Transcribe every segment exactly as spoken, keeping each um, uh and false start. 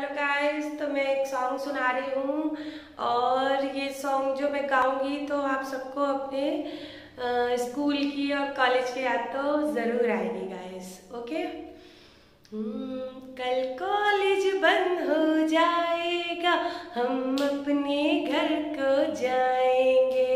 Hello guys, तो मैं एक सॉन्ग सुना रही हूँ और ये सॉन्ग जो मैं गाऊंगी तो आप सबको अपने अ, स्कूल की और कॉलेज की याद तो ज़रूर आएगी गाइस। ओके। हम्म, कल कॉलेज बंद हो जाएगा, हम अपने घर को जाएंगे।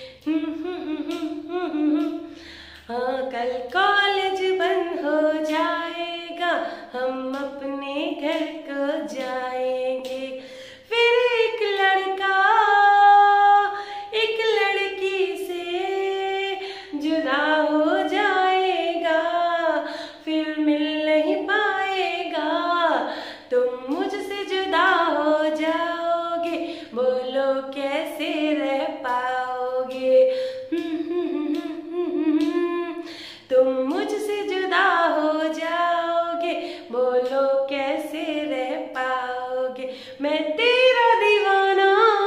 हाँ, कल कॉलेज बंद हो जाएगा, हम अपने घर को जाएंगे। फिर एक लड़का एक लड़की से जुदा हो जाएगा, फिर मिल नहीं पाएगा। तुम मुझसे जुदा हो जाओगे, बोलो कैसे रह पाओगे। तुम मुझसे जुदा हो जाओगे, बोलो कैसे रह पाओगे। मैं तेरा दीवाना,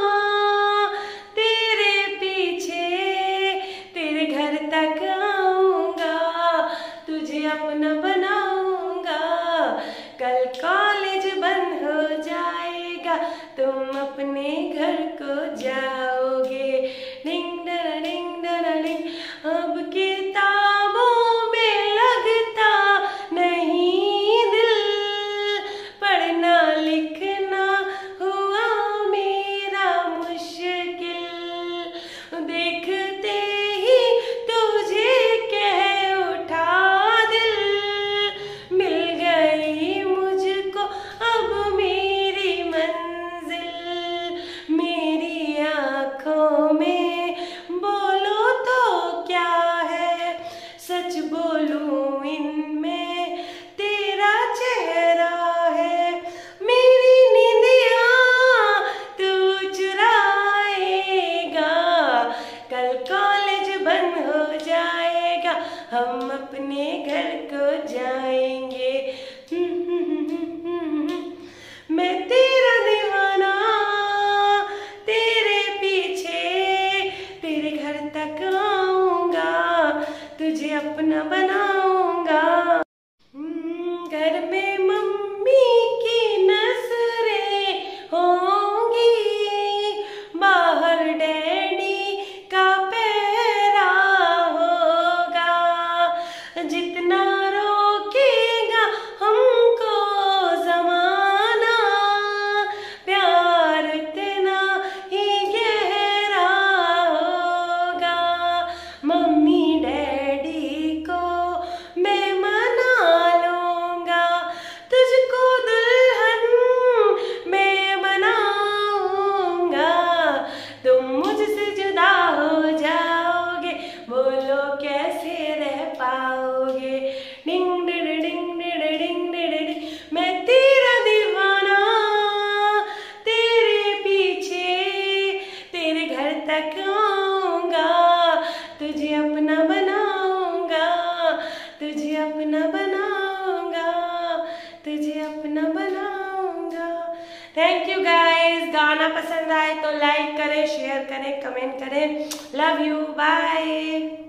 तेरे पीछे तेरे घर तक आऊंगा, तुझे अपना बनाऊंगा। कल कॉलेज बंद हो जाएगा, तुम अपने घर को जाओगे। डिंग डरा डिंग डरा डिंग, अब किताबों में लगता नहीं दिल, पढ़ना लिखना हुआ मेरा मुश्किल। देखते ही तुझे कह उठा दिल, मिल गई मुझको अब मेरी मंजिल। मेरी आँखों में बोलो तो क्या है, सच बोलूं इनमें तेरा चेहरा है। मेरी नींदियाँ तू चुराएगा, कल कॉलेज बंद हो जाएगा, हम अपने घर को जाएंगे। मैं तेरा दीवाना, तेरे पीछे तेरे घर तक आऊंगा, तुझे अपना बनाऊंगा। हम्म, घर में मम्मी की नजरें होंगी, बाहर डैडी का पहरा होगा। जितना रोकेगा हमको जमाना, प्यार इतना ही गहरा होगा। मम्मी डैडी को मैं मना लूंगा, तुझको दुल्हन मैं बनाऊंगा। तुम मुझसे जुदा हो जाओगे, बोलो कैसे रह पाओगे। डिंग डिड डिंग डिड डिंग डिड डिंग, मैं तेरा दीवाना, तेरे पीछे तेरे घर तक आऊंगा, तुझे अपना बनाऊंगा, तुझे अपना बनाऊंगा, तुझे अपना बनाऊंगा। Thank you guys. गाना पसंद आए तो लाइक करें, शेयर करें, कमेंट करें। Love you, bye.